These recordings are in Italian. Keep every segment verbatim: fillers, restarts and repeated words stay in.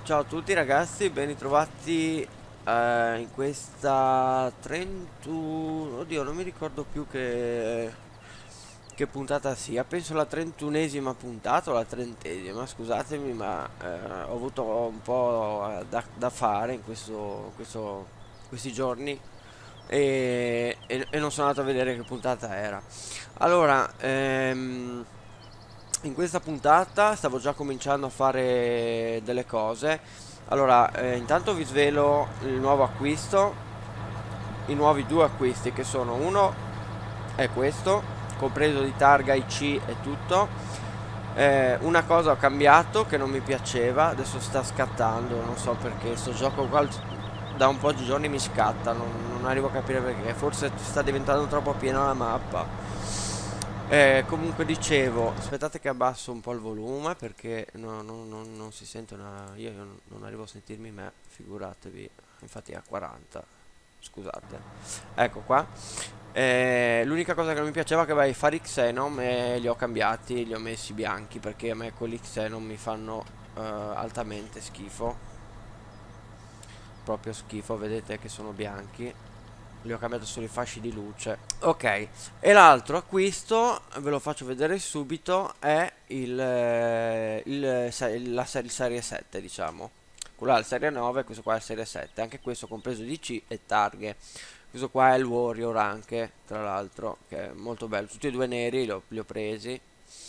Ciao a tutti ragazzi, ben ritrovati eh, in questa trentuno, oddio non mi ricordo più che, che puntata sia, penso la trentunesima puntata o la trentesima, scusatemi ma eh, ho avuto un po' eh, da, da fare in questo, questo- questi giorni e, e- e non sono andato a vedere che puntata era. Allora, ehm, in questa puntata stavo già cominciando a fare delle cose. Allora, eh, intanto vi svelo il nuovo acquisto, i nuovi due acquisti che sono uno è questo, compreso di targa I C e tutto. Eh, una cosa ho cambiato che non mi piaceva, adesso sta scattando, non so perché, sto gioco qua da un po' di giorni mi scatta, non, non arrivo a capire perché, forse sta diventando troppo piena la mappa. Eh, comunque dicevo, aspettate che abbasso un po' il volume perché no- no- no- non si sente una... Io non, non arrivo a sentirmi me, figuratevi, infatti è a quaranta, scusate. Ecco qua. Eh, l'unica cosa che non mi piaceva è che vai a fare i Xenom e li ho cambiati, li ho messi bianchi perché a me quelli Xenom mi fanno eh, altamente schifo. Proprio schifo, vedete che sono bianchi. Li ho cambiato solo i fasci di luce. Ok, e l'altro acquisto, ve lo faccio vedere subito, è il, eh, il, se- la serie, il serie sette, diciamo. Quello là è il serie nove, questo qua è il serie sette. Anche questo compreso D C e targhe. Questo qua è il Warrior anche, tra l'altro, che è molto bello. Tutti e due neri, li ho, li ho presi.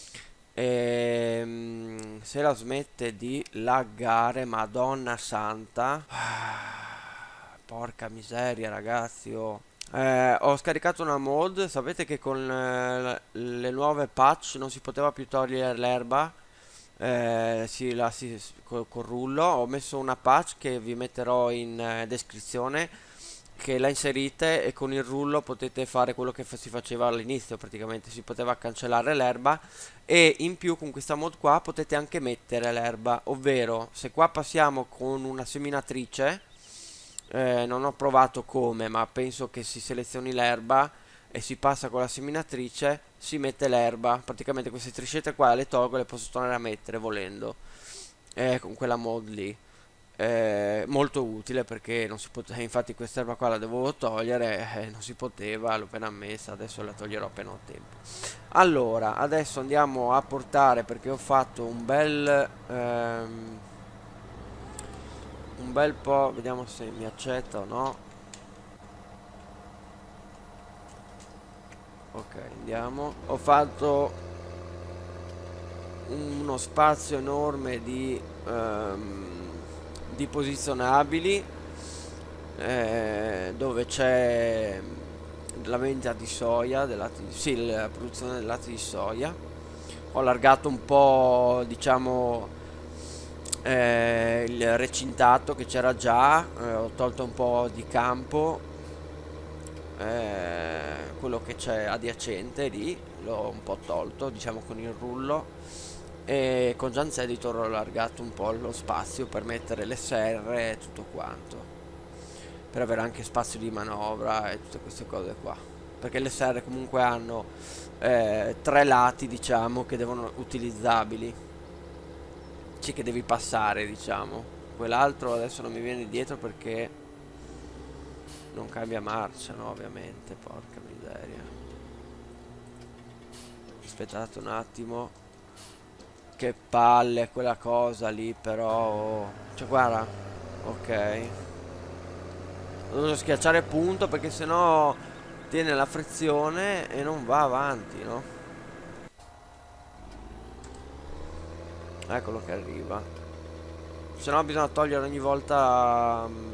Ehm, se la smette di laggare, Madonna santa. Porca miseria, ragazzi. Oh. Eh, ho scaricato una mod. Sapete che con eh, le nuove patch non si poteva più togliere l'erba. Eh, sì, la, sì, s- col, col rullo. Ho messo una patch che vi metterò in eh, descrizione. Che la inserite e con il rullo potete fare quello che fa- si faceva all'inizio. Praticamente si poteva cancellare l'erba. E in più con questa mod qua potete anche mettere l'erba. Ovvero, se qua passiamo con una seminatrice. Eh, non ho provato come, ma penso che si selezioni l'erba e si passa con la seminatrice, si mette l'erba. Praticamente queste striscette qua le tolgo e le posso tornare a mettere volendo. Eh, con quella mod lì. Eh, molto utile perché non si poteva, infatti quest'erba qua la dovevo togliere, eh, non si poteva, l'ho appena messa, adesso la toglierò appena ho tempo. Allora, adesso andiamo a portare perché ho fatto un bel... ehm, un bel po', vediamo se mi accetta o no. Ok, andiamo. Ho fatto uno spazio enorme di, ehm, di posizionabili eh, dove c'è la vendita di soia, del latte di- sì, la produzione del latte di soia. Ho allargato un po', diciamo, eh, il recintato che c'era già, eh, ho tolto un po' di campo, eh, quello che c'è adiacente lì l'ho un po' tolto, diciamo con il rullo, e con Jans Editor ho allargato un po' lo spazio per mettere le serre e tutto quanto, per avere anche spazio di manovra e tutte queste cose qua, perché le serre comunque hanno eh, tre lati, diciamo, che devono utilizzabili, sì, che devi passare, diciamo. Quell'altro adesso non mi viene dietro perché non cambia marcia, no, ovviamente, porca miseria. Aspettate un attimo. Che palle quella cosa lì, però. Oh. Cioè, guarda. Ok. Ho dovuto schiacciare punto perché sennò tiene la frizione e non va avanti, no? Eccolo che arriva. Se no bisogna togliere ogni volta mm,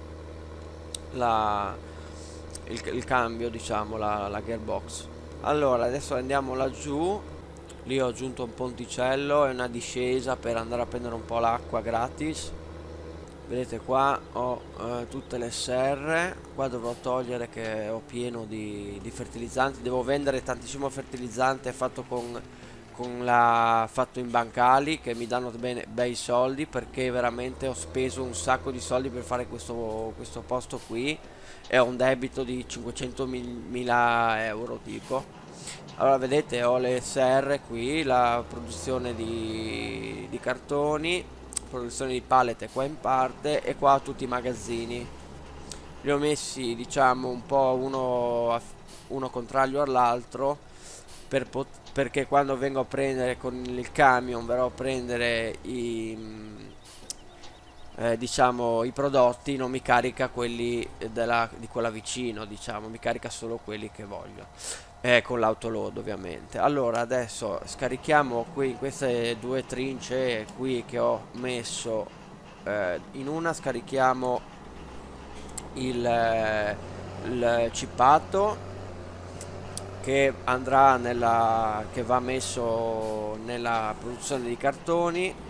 la, il, il cambio, diciamo, la, la gearbox. Allora, adesso andiamo laggiù. Lì ho aggiunto un ponticello e una discesa per andare a prendere un po' l'acqua gratis. Vedete qua ho eh, tutte le serre. Qua dovrò togliere che ho pieno di, di fertilizzanti. Devo vendere tantissimo fertilizzante fatto con, con la fatto in bancali che mi danno bene, bei soldi, perché veramente ho speso un sacco di soldi per fare questo, questo posto qui e ho un debito di cinquecentomila euro tipo. Allora vedete ho le serre qui, la produzione di, di cartoni, produzione di pallet è qua in parte, e qua tutti i magazzini. Li ho messi, diciamo, un po' uno, uno contrario all'altro, per perché quando vengo a prendere con il camion, verrò a prendere i... Eh, diciamo i prodotti, non mi carica quelli della, di quella vicino, diciamo, mi carica solo quelli che voglio, eh, con l'autoload ovviamente. Allora adesso scarichiamo qui queste due trince qui che ho messo, eh, in una scarichiamo il, eh, il cippato che andrà nella, che va messo nella produzione di cartoni.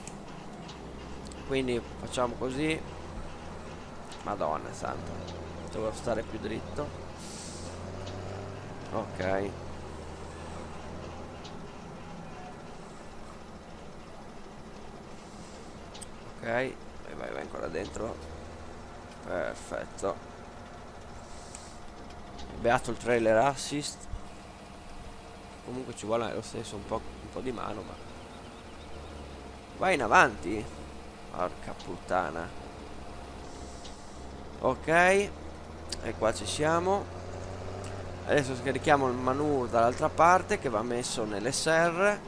Quindi facciamo così. Madonna santa, devo stare più dritto. Ok. Ok, vai vai vai ancora dentro. Perfetto. Beato il trailer assist. Comunque ci vuole lo stesso un po', un po' di mano, ma vai in avanti. Porca puttana. Ok, e qua ci siamo. Adesso scarichiamo il manure dall'altra parte, che va messo nell'S R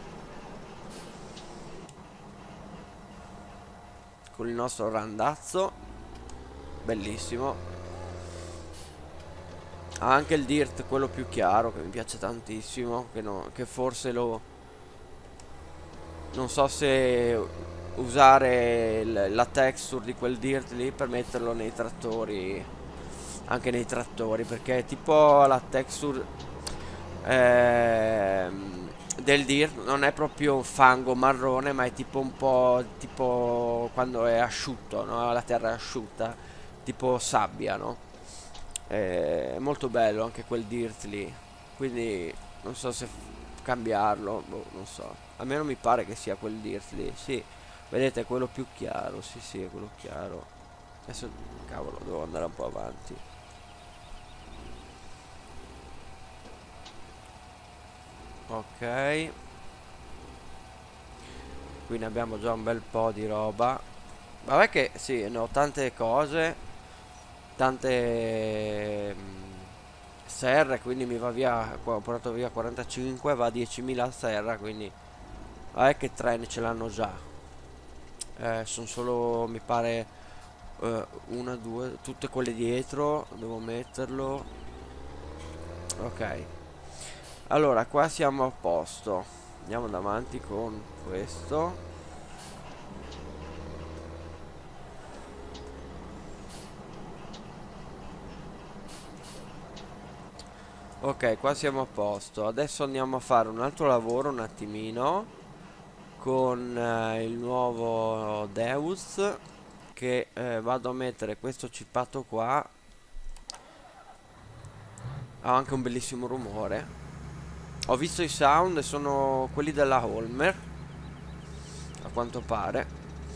con il nostro randazzo. Bellissimo. Ha anche il dirt, quello più chiaro, che mi piace tantissimo, che, no, che forse lo... non so se usare la texture di quel dirt lì per metterlo nei trattori, anche nei trattori, perché tipo la texture ehm, del dirt non è proprio fango marrone, ma è tipo un po' tipo quando è asciutto, no? La terra è asciutta, tipo sabbia, no? È molto bello anche quel dirt lì, quindi non so se cambiarlo, boh, non so. A me non mi pare che sia quel dirt lì, sì. Vedete, è quello più chiaro, sì sì, è quello chiaro. Adesso, cavolo, devo andare un po' avanti. Ok. Qui ne abbiamo già un bel po' di roba. Vabbè che, sì, ne ho tante cose. Tante... mh, serre, quindi mi va via, qua ho portato via quarantacinque, va a diecimila serra, quindi... Vabbè che tre ne ce l'hanno già. Eh, sono solo, mi pare, uh, una, due, tutte quelle dietro, devo metterlo. Ok, allora qua siamo a posto. Andiamo davanti con questo. Ok, qua siamo a posto. Adesso andiamo a fare un altro lavoro un attimino con eh, il nuovo Deus, che eh, vado a mettere questo cippato qua. Ha anche un bellissimo rumore. Ho visto i sound e sono quelli della Holmer, a quanto pare.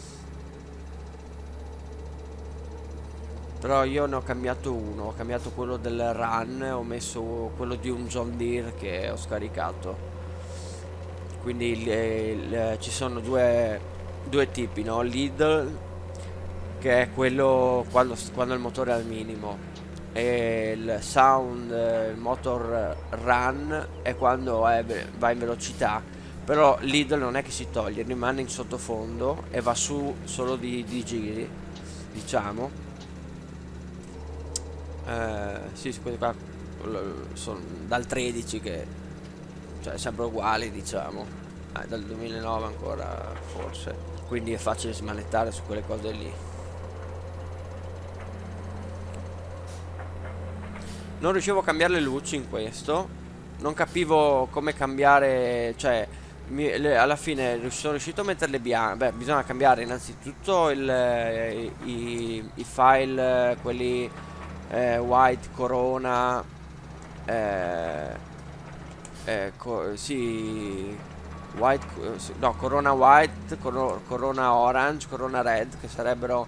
Però io ne ho cambiato uno. Ho cambiato quello del Run. Ho messo quello di un John Deere che ho scaricato. Quindi il, il, ci sono due, due tipi, no? Lidl, che è quello quando, quando il motore è al minimo, e il sound, il motor run è quando è, va in velocità. Però l'idle non è che si toglie, rimane in sottofondo e va su solo di, di giri, diciamo. Eh, sì, questi qua sono dal tredici, che cioè sempre uguali, diciamo. Eh, dal duemilanove ancora forse, quindi è facile smanettare su quelle cose lì. Non riuscivo a cambiare le luci in questo. Non capivo come cambiare. Cioè mi, le, alla fine sono riuscito a metterle bianche. Beh, bisogna cambiare innanzitutto il, eh, i, i file, quelli eh, white, corona, eh, eh, co sì, white, no, corona white, coro, corona orange, corona red, che sarebbero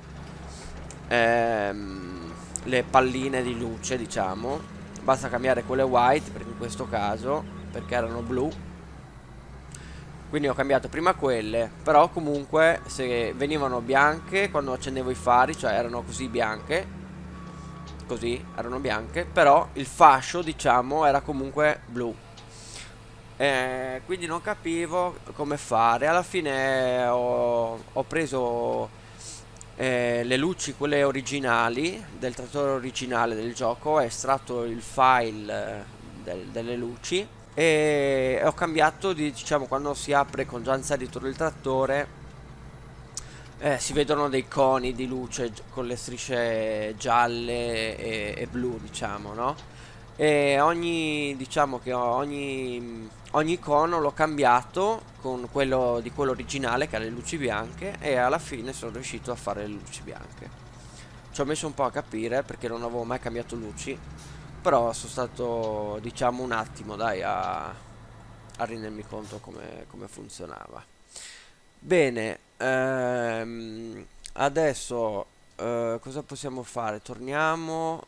ehm, le palline di luce, diciamo. Basta cambiare quelle white, perché in questo caso, perché erano blu. Quindi ho cambiato prima quelle, però comunque se venivano bianche quando accendevo i fari, cioè erano così bianche, così erano bianche, però il fascio, diciamo, era comunque blu. Eh, quindi non capivo come fare. Alla fine ho, ho preso eh, le luci, quelle originali del trattore originale del gioco, ho estratto il file eh, del- delle luci e ho cambiato di, diciamo, quando si apre con già inserito il trattore, eh, si vedono dei coni di luce gi- con le strisce gialle e, e blu, diciamo, no? E ogni, diciamo che ogni, ogni cono l'ho cambiato con quello di quello originale che ha le luci bianche e alla fine sono riuscito a fare le luci bianche. Ci ho messo un po' a capire perché non avevo mai cambiato luci, però sono stato, diciamo, un attimo, dai, a, a rendermi conto come, come funzionava. Bene, ehm, adesso eh, cosa possiamo fare? Torniamo,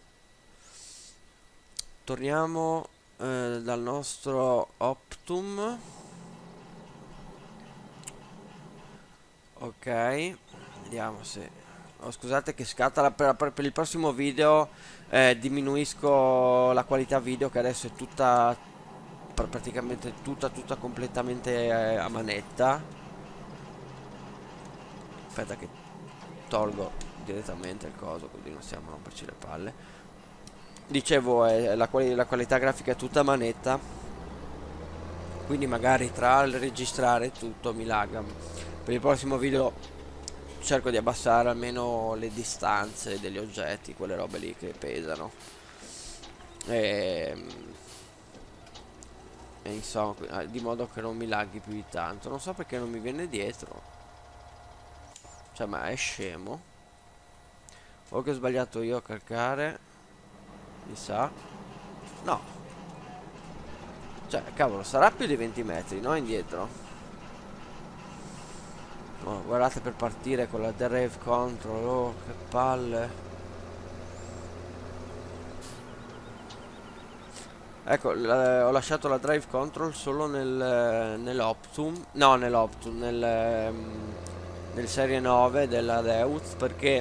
torniamo eh, dal nostro Optum. Ok, vediamo se... Oh, scusate che scatta la- per, per- per il prossimo video eh, diminuisco la qualità video che adesso è tutta, pr- praticamente tutta, tutta completamente eh, a manetta. Aspetta che tolgo direttamente il coso così non stiamo a romperci le palle. Dicevo, eh, la, quali- la qualità grafica è tutta a manetta, quindi magari tra il registrare e tutto mi lagga. Per il prossimo video cerco di abbassare almeno le distanze degli oggetti, quelle robe lì che pesano. E, e insomma, eh, di modo che non mi laghi più di tanto. Non so perché non mi viene dietro. Cioè, ma è scemo. O che ho sbagliato io a calcare. Mi sa. No. Cioè, cavolo, sarà più di venti metri, no? Indietro. Oh, guardate per partire con la drive control. Oh, che palle. Ecco, la- ho lasciato la drive control solo nel, nell'Optum, no, nell'Optum, nel, ehm, nel serie nove della Deutz perché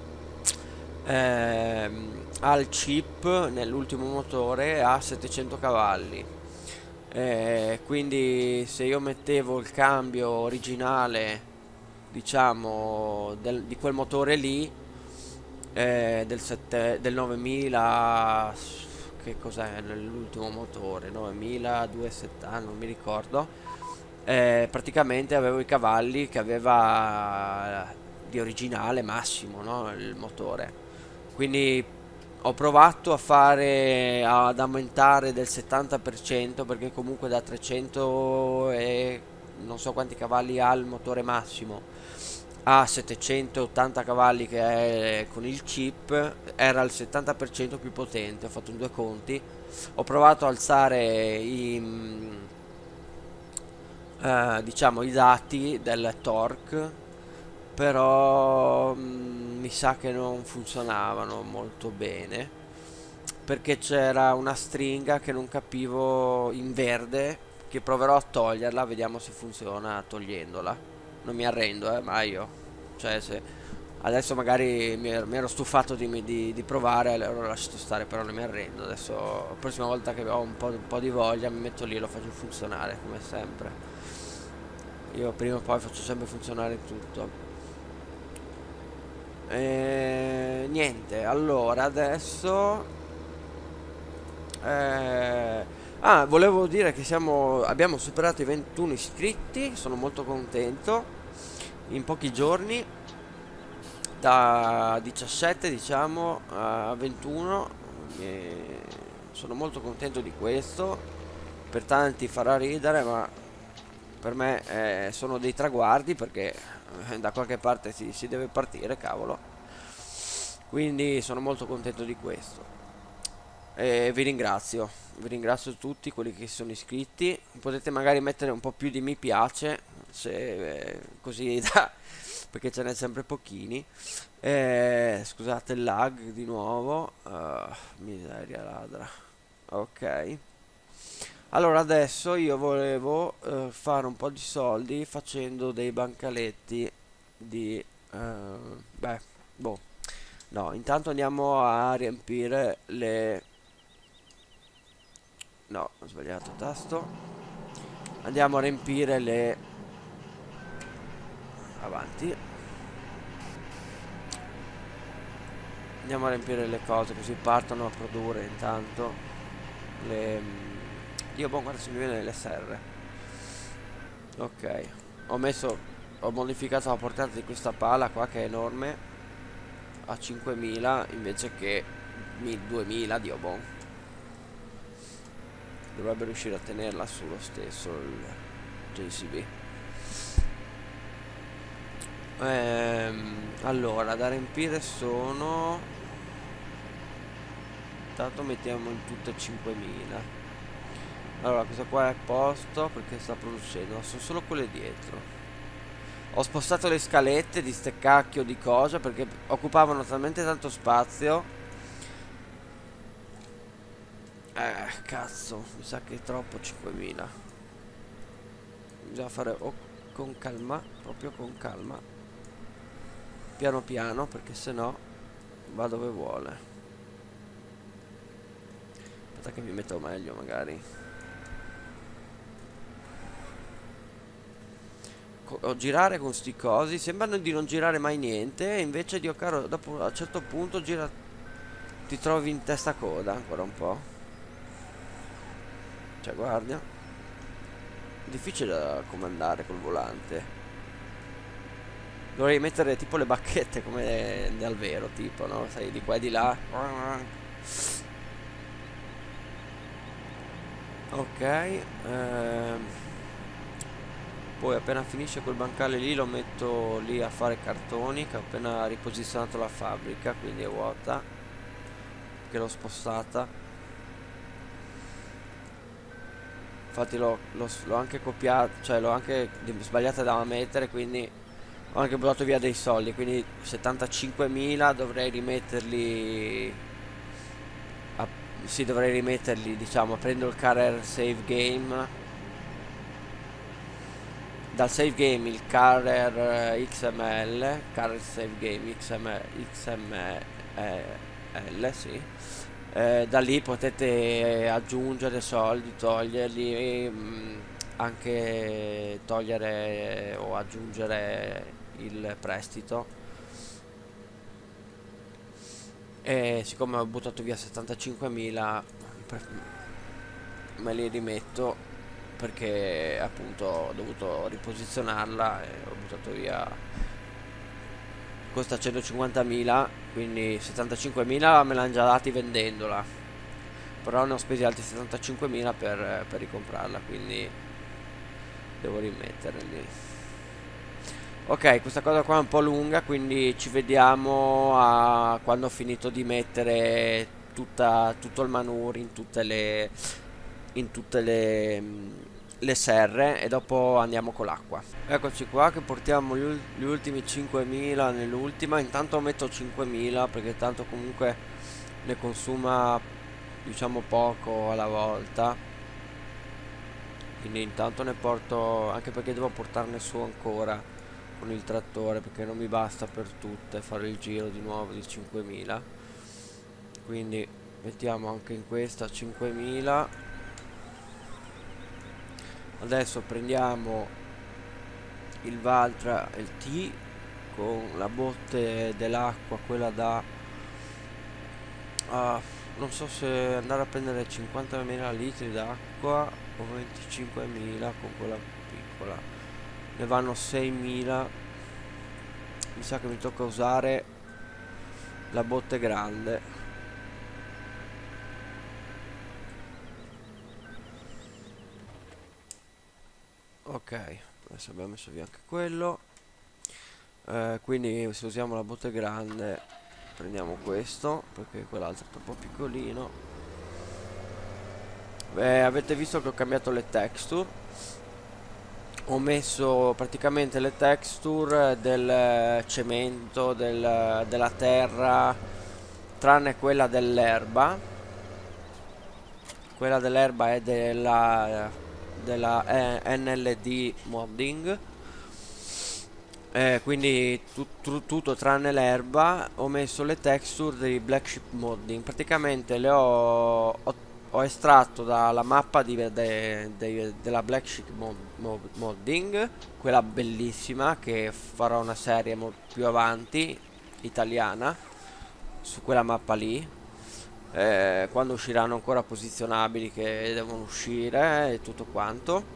ehm, ha il chip nell'ultimo motore a settecento cavalli. Eh, quindi se io mettevo il cambio originale, diciamo, del- di quel motore lì, eh, del, sette, del novemila, che cos'è l'ultimo motore? novemila duecentosettanta, non mi ricordo. Eh, praticamente avevo i cavalli che aveva di originale massimo, no? Il motore. Quindi ho provato a fare ad aumentare del settanta per cento perché comunque da trecento e non so quanti cavalli ha il motore massimo a settecentottanta cavalli che è con il chip era il settanta per cento più potente. Ho fatto due conti, ho provato a alzare i, mm, eh, diciamo i dati del torque, però mm, mi sa che non funzionavano molto bene perché c'era una stringa che non capivo in verde, che proverò a toglierla, vediamo se funziona togliendola. Non mi arrendo, eh, ma io, cioè se adesso magari mi, er- mi ero stufato di, di, di provare, allora ho lasciato stare, però non mi arrendo. Adesso la prossima volta che ho un po', un po' di voglia mi metto lì e lo faccio funzionare come sempre. Io prima o poi faccio sempre funzionare tutto. E niente, allora adesso eh, ah, volevo dire che siamo, abbiamo superato i ventuno iscritti, sono molto contento. In pochi giorni, da diciassette diciamo a ventuno, e sono molto contento di questo. Per tanti farà ridere, ma per me eh, sono dei traguardi perché eh, da qualche parte si, si deve partire, cavolo. Quindi sono molto contento di questo. E vi ringrazio, vi ringrazio tutti quelli che si sono iscritti. Potete magari mettere un po' più di mi piace, se, eh, così da, perché ce n'è sempre pochini. Eh, scusate il lag di nuovo. Uh, miseria ladra. Ok. Allora adesso io volevo eh, fare un po' di soldi facendo dei bancaletti di eh, beh, boh. No, intanto andiamo a riempire le... No, ho sbagliato tasto. Andiamo a riempire le... Avanti. Andiamo a riempire le cose così partono a produrre intanto le... Dio, boh, guarda se mi viene le serre. Ok. Ho messo... Ho modificato la portata di questa pala qua che è enorme a cinquemila invece che duemila, Dio boh. Dovrebbe riuscire a tenerla sullo stesso il J C B. Ehm, allora, da riempire sono... Intanto mettiamo in tutte cinquemila. Allora, questa qua è a posto perché sta producendo, sono solo quelle dietro. Ho spostato le scalette di ste cacchio di cose perché occupavano talmente tanto spazio. Eh, cazzo, mi sa che è troppo cinquemila. Bisogna fare o con calma, proprio con calma. Piano piano, perché sennò va dove vuole. Aspetta che mi metto meglio magari. O girare con sti cosi sembrano di non girare mai niente e invece, Dio caro, dopo a un certo punto gira, ti trovi in testa coda ancora un po'. Cioè guarda, difficile da comandare col volante. Dovrei mettere tipo le bacchette come nel vero, tipo, no? Sai, di qua e di là. Ok, ehm poi appena finisce quel bancale lì lo metto lì a fare cartoni, che ho appena riposizionato la fabbrica, quindi è vuota, che l'ho spostata. Infatti l'ho anche copiato, cioè l'ho anche sbagliata da mettere, quindi ho anche buttato via dei soldi, quindi settantacinquemila dovrei rimetterli a, sì, dovrei rimetterli, diciamo, prendo il Carrier Save Game. Dal save game il Carrier X M L, Carrier Save Game X M L, sì. Eh, da lì potete aggiungere soldi, toglierli, mh, anche togliere o aggiungere il prestito. E siccome ho buttato via settantacinquemila, me li rimetto. Perché appunto ho dovuto riposizionarla e ho buttato via. Costa centocinquantamila, quindi settantacinquemila me l'hanno già dati vendendola, però ne ho spesi altri settantacinquemila per, per ricomprarla, quindi devo rimetterli. Ok, questa cosa qua è un po' lunga, quindi ci vediamo a quando ho finito di mettere tutta, tutto il manure in tutte le in tutte le, le serre e dopo andiamo con l'acqua. Eccoci qua che portiamo gli, gli ultimi cinquemila nell'ultima. Intanto metto cinquemila perché tanto comunque ne consuma, diciamo, poco alla volta, quindi intanto ne porto, anche perché devo portarne su ancora con il trattore perché non mi basta per tutte fare il giro di nuovo di cinquemila, quindi mettiamo anche in questa cinquemila. Adesso prendiamo il Valtra e il T con la botte dell'acqua, quella da uh, non so se andare a prendere cinquantamila litri d'acqua o venticinquemila con quella piccola. Ne vanno seimila. Mi sa che mi tocca usare la botte grande. Ok, adesso abbiamo messo via anche quello, eh, quindi se usiamo la botte grande prendiamo questo perché quell'altro è troppo piccolino. Beh, avete visto che ho cambiato le texture, ho messo praticamente le texture del cemento, del, della terra, tranne quella dell'erba. quella dell'erba è della, della eh, N L D modding. Eh, quindi tu- tu- tutto tranne l'erba. Ho messo le texture di Black Sheep modding. Praticamente le ho, ho, ho estratto dalla mappa di, de- de- della Black Sheep mod- mod- modding, quella bellissima che farò una serie mo- più avanti, italiana, su quella mappa lì. Eh, quando usciranno ancora posizionabili, che devono uscire e tutto quanto.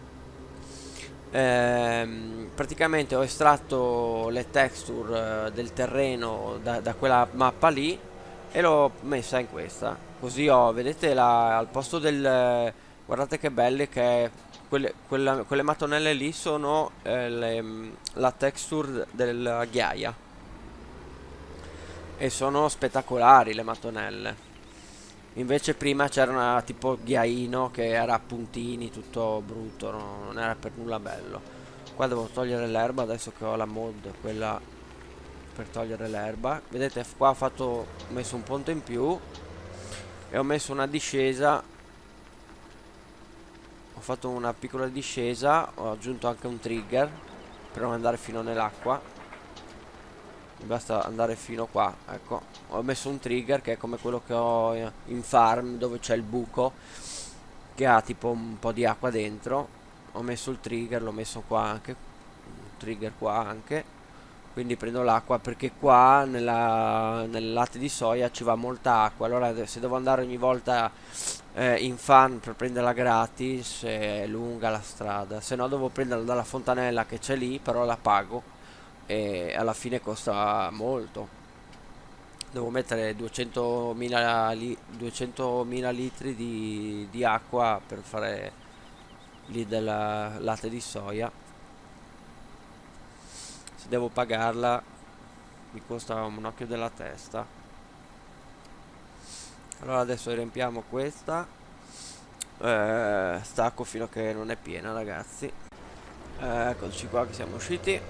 Ehm, praticamente ho estratto le texture eh, del terreno da, da quella mappa lì e l'ho messa in questa. Così ho, vedete, la, al posto del... Guardate che belle che quelle, quella- quelle mattonelle lì sono eh, le, mm, la texture della ghiaia. E sono spettacolari le mattonelle. Invece prima c'era una tipo ghiaino che era a puntini, tutto brutto, no- non era per nulla bello. Qua devo togliere l'erba adesso che ho la mod, quella per togliere l'erba. Vedete, f- qua ho fatto, ho messo un ponte in più e ho messo una discesa. Ho fatto una piccola discesa, ho aggiunto anche un trigger per non andare fino nell'acqua. Mi basta andare fino qua, ecco. Ho messo un trigger che è come quello che ho in farm, dove c'è il buco che ha tipo un po' di acqua dentro. Ho messo il trigger, l'ho messo qua anche, un trigger qua anche. Quindi prendo l'acqua perché qua nella, nel latte di soia ci va molta acqua. Allora se devo andare ogni volta eh, in farm per prenderla gratis è lunga la strada. Se no devo prenderla dalla fontanella che c'è lì, però la pago e alla fine costa molto. Devo mettere duecentomila li- duecentomila litri di, di acqua per fare lì del latte di soia. Se devo pagarla mi costa un occhio della testa. Allora adesso riempiamo questa. Eh, stacco fino a che non è piena, ragazzi. Eh, eccoci qua che siamo usciti.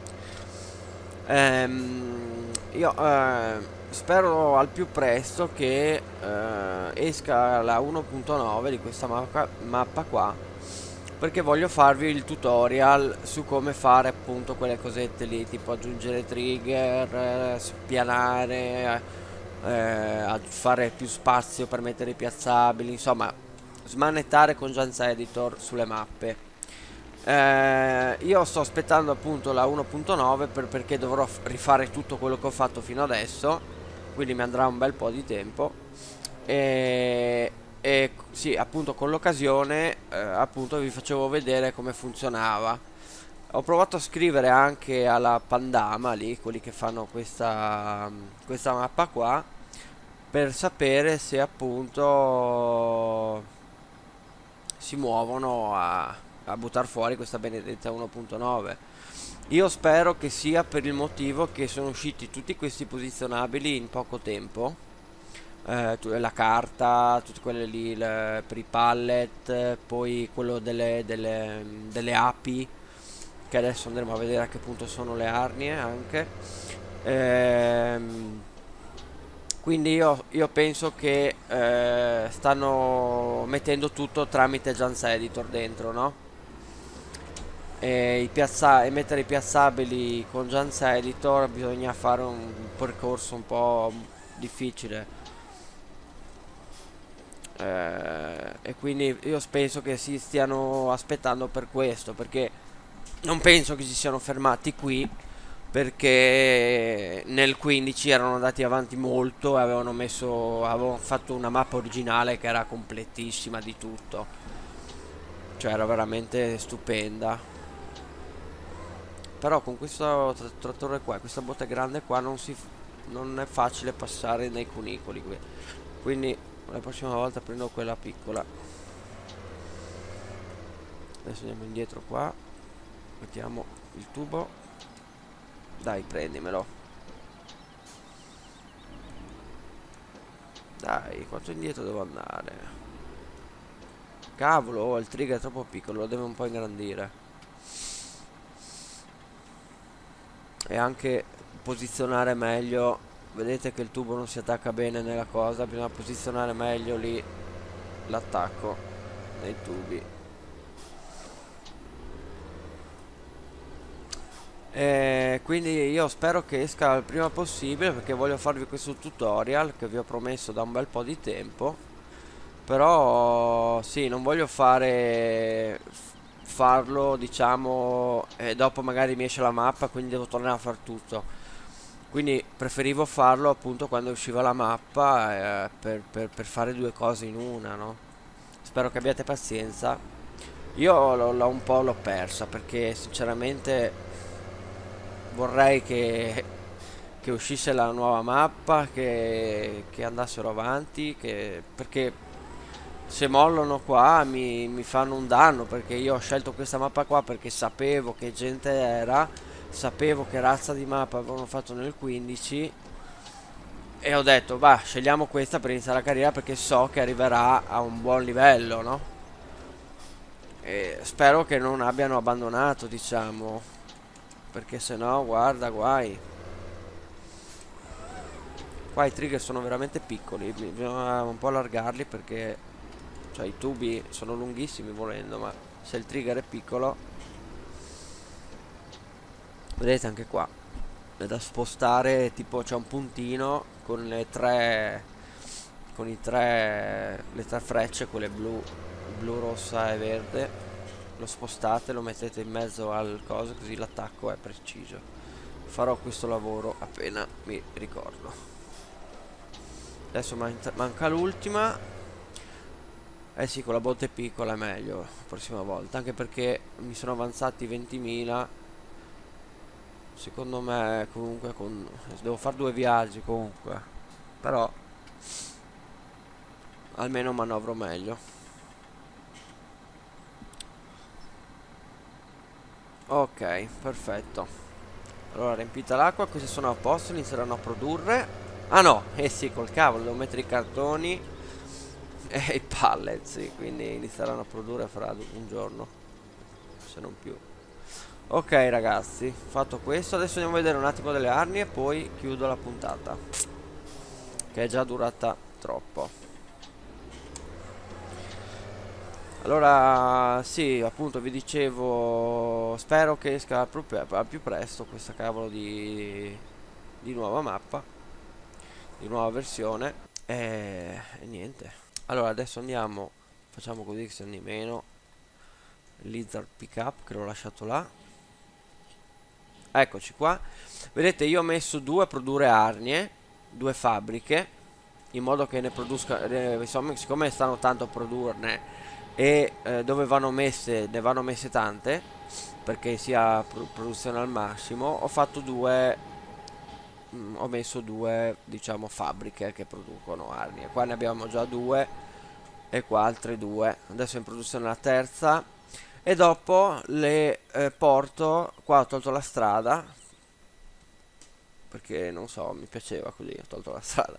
Ehm, io eh, spero al più presto che eh, esca la uno punto nove di questa mappa, mappa qua, perché voglio farvi il tutorial su come fare appunto quelle cosette lì, tipo aggiungere trigger, eh, spianare, eh, a fare più spazio per mettere i piazzabili, insomma smanettare con Jans Editor sulle mappe. Eh, io sto aspettando appunto la uno punto nove per, perché dovrò rifare tutto quello che ho fatto fino adesso, quindi mi andrà un bel po' di tempo. E, e sì, appunto con l'occasione eh, appunto vi facevo vedere come funzionava. Ho provato a scrivere anche alla Pandama lì, quelli che fanno questa, questa mappa qua, per sapere se appunto si muovono a, a buttare fuori questa benedetta uno punto nove. Io spero che sia per il motivo che sono usciti tutti questi posizionabili in poco tempo. Eh, la carta, tutte quelle lì le, per i pallet, poi quello delle, delle, delle api, che adesso andremo a vedere a che punto sono le arnie anche. Ehm, quindi io, io penso che eh, stanno mettendo tutto tramite Jans Editor dentro, no? E, i piazza e mettere i piazzabili con Jans Editor bisogna fare un percorso un po' difficile. Eh, e quindi io penso che si stiano aspettando per questo, perché non penso che si siano fermati qui, perché nel quindici erano andati avanti molto e avevano messo, avevano fatto una mappa originale che era completissima di tutto, cioè era veramente stupenda. Però con questo tra- trattore qua, questa botte grande qua, non si f- non è facile passare nei cunicoli qui. Quindi la prossima volta prendo quella piccola. Adesso andiamo indietro qua, mettiamo il tubo. Dai, prendimelo. Dai, quanto indietro devo andare? Cavolo, oh, il trigger è troppo piccolo, lo devo un po' ingrandire. E anche posizionare meglio. Vedete che il tubo non si attacca bene nella cosa, bisogna posizionare meglio lì l'attacco nei tubi. E quindi io spero che esca il prima possibile, perché voglio farvi questo tutorial che vi ho promesso da un bel po' di tempo. Però sì, non voglio fare farlo, diciamo, e dopo magari mi esce la mappa, quindi devo tornare a far tutto. Quindi preferivo farlo appunto quando usciva la mappa, eh, per, per- per fare due cose in una, no? Spero che abbiate pazienza. Io l'ho l'ho un po' l'ho persa, perché sinceramente vorrei che, che uscisse la nuova mappa, che, che andassero avanti, che, perché se mollano qua mi, mi fanno un danno, perché io ho scelto questa mappa qua perché sapevo che gente era, sapevo che razza di mappa avevano fatto nel quindici e ho detto, va, scegliamo questa per iniziare la carriera perché so che arriverà a un buon livello, no? E spero che non abbiano abbandonato, diciamo, perché se no, guarda, guai. Qua i trigger sono veramente piccoli, bisogna un po' allargarli perché, cioè, i tubi sono lunghissimi volendo, ma se il trigger è piccolo, vedete anche qua, è da spostare, tipo c'è un puntino con le tre, con i tre, le tre frecce, quelle blu, blu, rossa e verde. Lo spostate, lo mettete in mezzo al coso, così l'attacco è preciso. Farò questo lavoro appena mi ricordo. Adesso man- manca l'ultima. Eh sì, con la botte piccola è meglio la prossima volta, anche perché mi sono avanzati ventimila. Secondo me comunque con... devo fare due viaggi comunque, però almeno manovro meglio. Ok, perfetto. Allora, riempita l'acqua, questi sono a posto, inizieranno a produrre. Ah no, eh sì, col cavolo, devo mettere i cartoni e i pallet, sì, quindi inizieranno a produrre fra un giorno, se non più. Ok ragazzi, fatto questo, adesso andiamo a vedere un attimo delle armi e poi chiudo la puntata, che è già durata troppo. Allora, sì, appunto vi dicevo, spero che esca al più, al più presto questa cavolo di, di nuova mappa, di nuova versione. E, e niente. Allora, adesso andiamo, facciamo così che sia di meno. Lizard Pickup, che l'ho lasciato là. Eccoci qua. Vedete, io ho messo due a produrre arnie, due fabbriche, in modo che ne produsca, eh, insomma, siccome stanno tanto a produrne e eh, dove vanno messe, ne vanno messe tante, perché sia pro produzione al massimo, ho fatto due, mh, ho messo due, diciamo, fabbriche che producono arnie. Qua ne abbiamo già due e qua altre due. Adesso è in produzione la terza. E dopo le eh, porto, qua ho tolto la strada, perché non so, mi piaceva così, ho tolto la strada.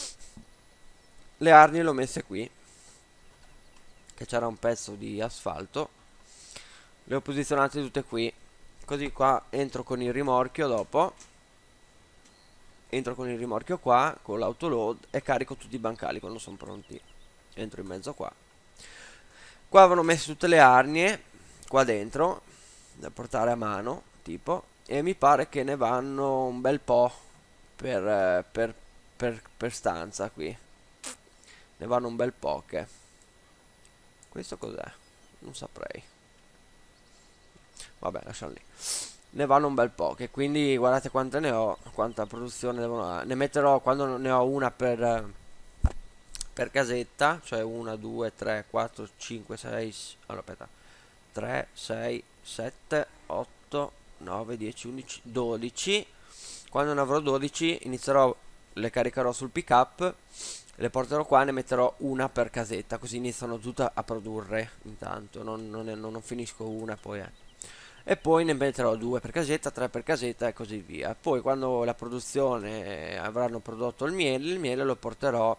Le arnie le ho messe qui, che c'era un pezzo di asfalto. Le ho posizionate tutte qui, così qua entro con il rimorchio dopo. Entro con il rimorchio qua, con l'autoload, e carico tutti i bancali quando sono pronti. Entro in mezzo qua. Qua avevano messo tutte le arnie, qua dentro, da portare a mano, tipo. E mi pare che ne vanno un bel po' per, eh, per, per, per stanza qui. Ne vanno un bel po' che. Questo cos'è? Non saprei. Vabbè, lasciamo lì. Ne vanno un bel po', che quindi guardate quante ne ho, quanta produzione devono. Ne metterò quando ne ho una per, eh, per casetta, cioè una, due, tre, quattro, cinque, sei. Allora, aspetta. tre, sei, sette, otto, nove, dieci, undici, dodici. Quando ne avrò dodici inizierò, le caricherò sul pick up, le porterò qua e ne metterò una per casetta, così iniziano tutte a produrre intanto, non, non, è- non finisco una poi eh. E poi ne metterò due per casetta, tre per casetta e così via. Poi quando la produzione, eh, avranno prodotto il miele, il miele lo porterò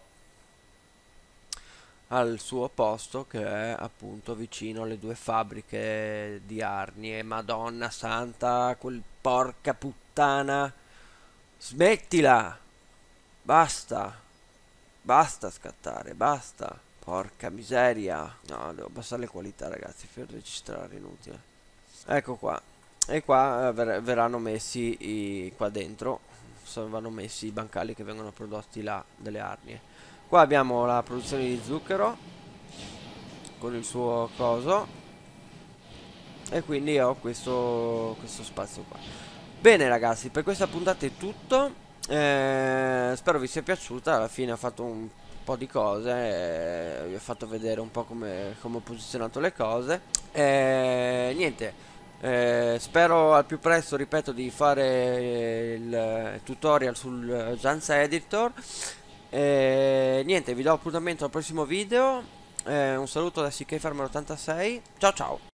al suo posto, che è appunto vicino alle due fabbriche di arnie. Madonna santa, quel porca puttana, smettila, basta, basta scattare, basta. Porca miseria. No, devo abbassare le qualità, ragazzi, per registrare, inutile. Ecco qua. E qua eh, ver verranno messi i, qua dentro. So, vanno messi i bancali che vengono prodotti là delle arnie. Qua abbiamo la produzione di zucchero con il suo coso. E quindi ho questo, questo spazio qua. Bene ragazzi, per questa puntata è tutto. Eh, spero vi sia piaciuta. Alla fine ho fatto un po' di cose, eh, vi ho fatto vedere un po' come, come ho posizionato le cose. Eh, niente. Eh, spero al più presto, ripeto, di fare il tutorial sul Jansa Editor. E niente, vi do appuntamento al prossimo video. Eh, un saluto da C K Farmer ottantasei. Ciao ciao.